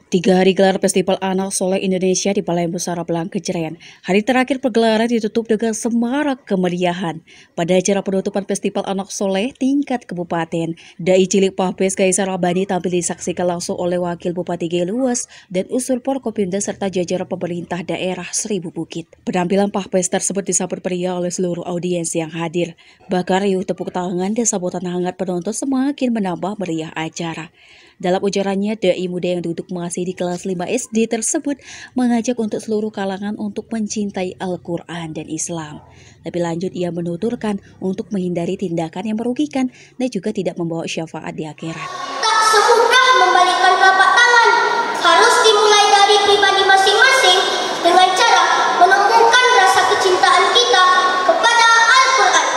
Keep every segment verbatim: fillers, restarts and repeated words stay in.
Tiga hari gelar Festival Anak Soleh Indonesia di Balai Musara Belang Kejeren. Hari terakhir pergelaran ditutup dengan semarak kemeriahan. Pada acara penutupan Festival Anak Soleh tingkat kabupaten, Dai Cilik Pahpes Kaisar Rabani tampil disaksikan langsung oleh Wakil Bupati Geluas dan unsur Forkopimda serta jajaran pemerintah daerah Seribu Bukit. Penampilan Pahpes tersebut disambut meriah oleh seluruh audiens yang hadir. Bahkan riuh tepuk tangan dan sambutan hangat penonton semakin menambah meriah acara. Dalam ujarannya, Dai muda yang duduk masih di kelas lima S D tersebut mengajak untuk seluruh kalangan untuk mencintai Al-Quran dan Islam. Lebih lanjut, ia menuturkan untuk menghindari tindakan yang merugikan dan juga tidak membawa syafaat di akhirat. Tak semudah membalikkan telapak tangan, harus dimulai dari pribadi masing-masing dengan cara menumbuhkan rasa kecintaan kita kepada Al-Quran.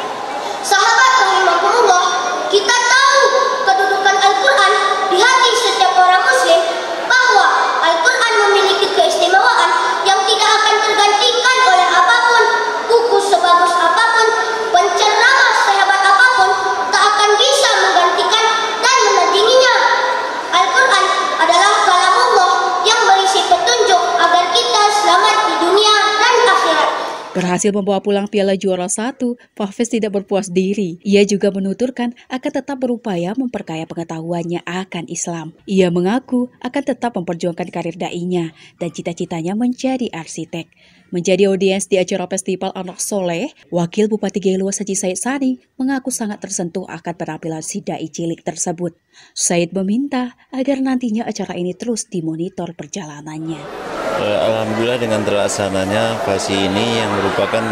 Sahabat rahimahumullah, kita tahu kedudukan Al-Quran di hati setiap orang muslim, bahwa Al-Quran memiliki keistimewaan yang tidak akan tergantikan oleh apapun. Buku sebagus apapun, penceramah sehebat apapun tak akan bisa menggantikan dan menandinginya. Al-Quran adalah kalamullah yang berisi petunjuk agar kita selamat di dunia dan akhirat. Berhasil membawa pulang piala juara satu, Pahpes tidak berpuas diri. Ia juga menuturkan akan tetap berupaya memperkaya pengetahuannya akan Islam. Ia mengaku akan tetap memperjuangkan karir dai-nya dan cita-citanya menjadi arsitek. Menjadi audiens di acara Festival Anak Soleh, Wakil Bupati Geluas Haji Said Sani mengaku sangat tersentuh akan penampilan si dai cilik tersebut. Said meminta agar nantinya acara ini terus dimonitor perjalanannya. Alhamdulillah dengan terlaksananya fasi ini yang merupakan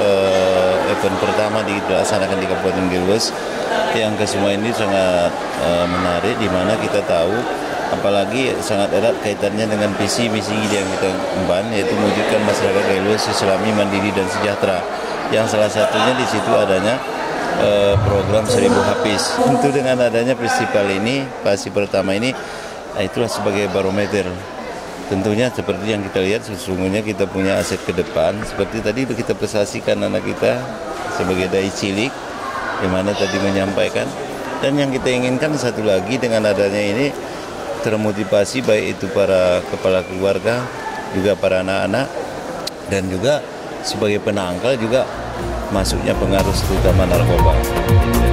uh, event pertama dilaksanakan di Kabupaten Geluas, yang kesemua ini sangat uh, menarik, di mana kita tahu apalagi sangat erat kaitannya dengan visi misi yang kita emban, yaitu mewujudkan masyarakat Geluas Islami mandiri dan sejahtera, yang salah satunya di situ adanya uh, program Seribu Hafiz. Tentu dengan adanya festival ini, fasi pertama ini, nah itulah sebagai barometer. Tentunya seperti yang kita lihat, sesungguhnya kita punya aset ke depan. Seperti tadi kita prestasikan anak kita sebagai dai cilik, yang mana tadi menyampaikan. Dan yang kita inginkan satu lagi dengan adanya ini, termotivasi baik itu para kepala keluarga, juga para anak-anak, dan juga sebagai penangkal juga masuknya pengaruh terutama narkoba.